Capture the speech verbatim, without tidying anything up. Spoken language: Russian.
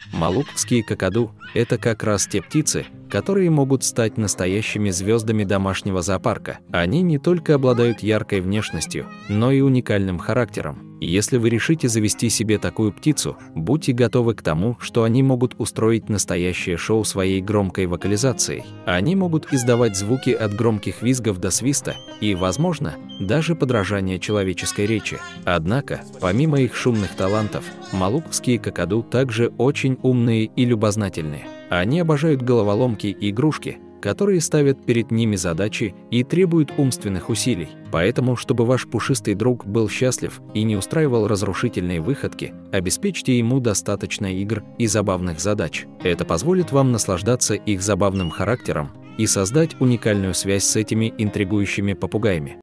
Малукские какаду – это как раз те птицы, которые могут стать настоящими звездами домашнего зоопарка. Они не только обладают яркой внешностью, но и уникальным характером. Если вы решите завести себе такую птицу, будьте готовы к тому, что они могут устроить настоящее шоу своей громкой вокализацией. Они могут издавать звуки от громких визгов до свиста и, возможно, даже подражания человеческой речи. Однако, помимо их шумных талантов, малукские какаду также очень умные и любознательные. Они обожают головоломки и игрушки, которые ставят перед ними задачи и требуют умственных усилий. Поэтому, чтобы ваш пушистый друг был счастлив и не устраивал разрушительные выходки, обеспечьте ему достаточно игр и забавных задач. Это позволит вам наслаждаться их забавным характером и создать уникальную связь с этими интригующими попугаями.